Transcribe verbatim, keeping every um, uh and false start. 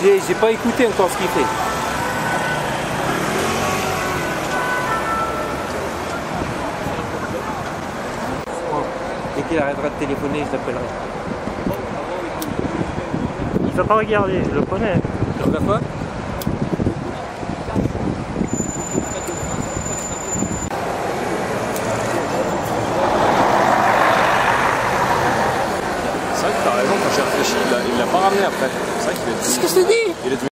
J'ai pas écouté encore ce qu'il fait. Dès qu'il arrêtera de téléphoner, je l'appellerai. Il va pas regarder, je le connais. Tu regardes quoi? C'est vrai que t'as raison, quand j'ai réfléchi, il l'a pas ramené après. C'est vrai qu'il est... C'est ce que je te dis. Il est